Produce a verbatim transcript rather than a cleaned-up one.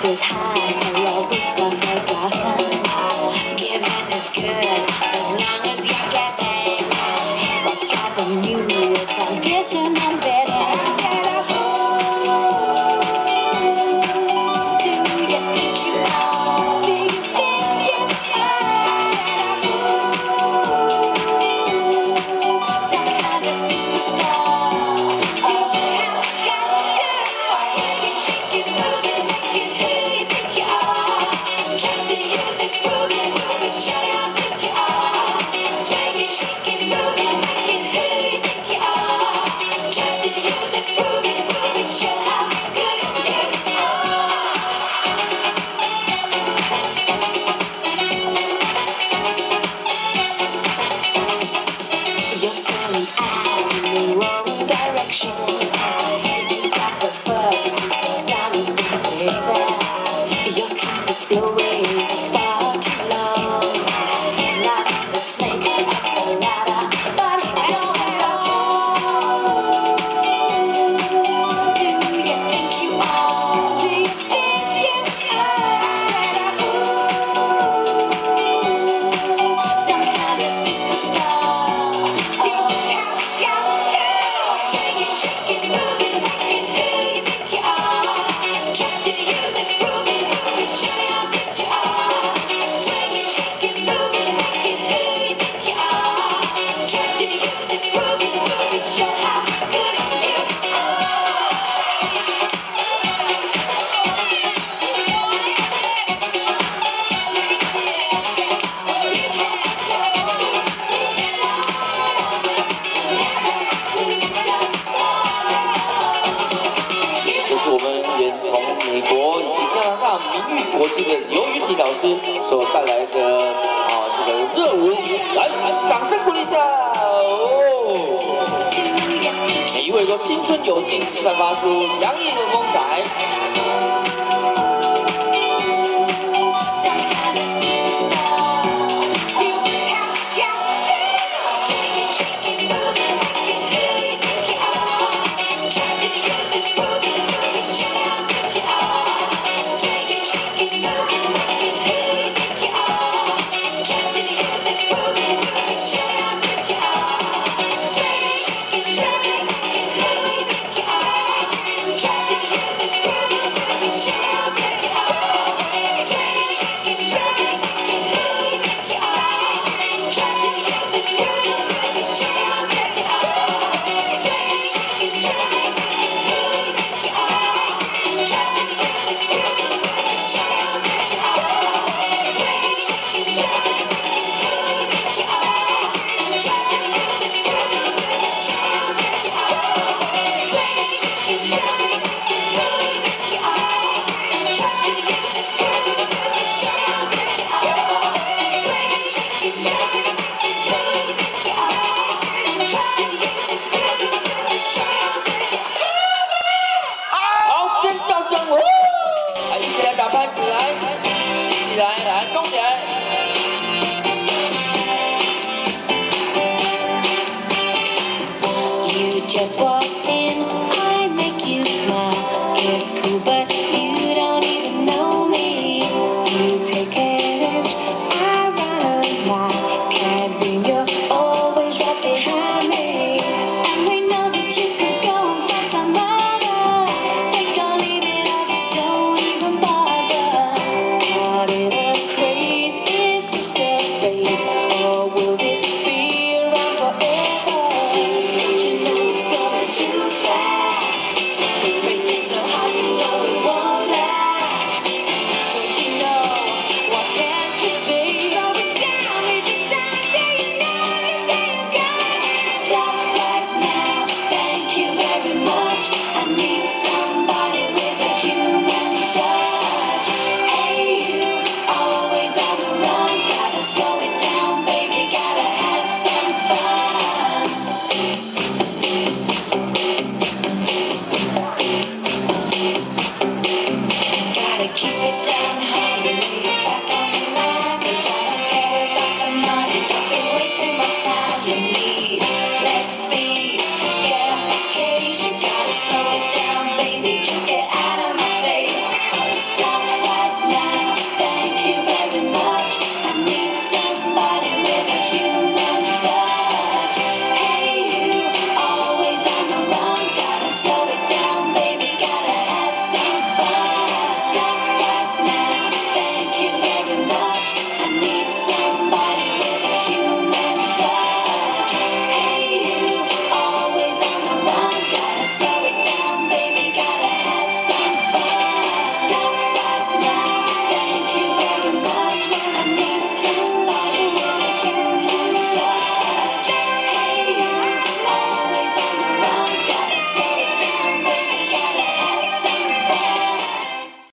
is high, so your boots are forgotten. Giving is good as long as you get paid. What's driving you is ambition and betting. You're staring out in the wrong direction. You got the bugs, starting to glitter. Your trumpet's blowing far too long. Like the snake up the ladder, but it don't belong. Do you think you are? Do you think you are? Some kind of superstar. 美国以及加拿大名誉国际的游雨婷老师所带来的啊这个热舞，来掌声鼓励一下哦！每一位都青春有劲，散发出洋溢的风采。 Just walk in, I make you smile. It's cool, but you don't even know me. You take edge, I run a mile. Can't win, you're always right behind me. And we know that you could go and find some other. Take or leave it, I just don't even bother. Caught in a craze, is this a race? Or will this be around forever? Don't you know? Too fast, racing so hard, you know it won't last. Don't you know? Why can't you see? Slow it down with the signs, yeah, you know just where you're going. Stop right now, thank you very much. I need somebody with a human touch. Hey, you, always on the run, gotta slow it down, baby, gotta have some fun. Keep it down.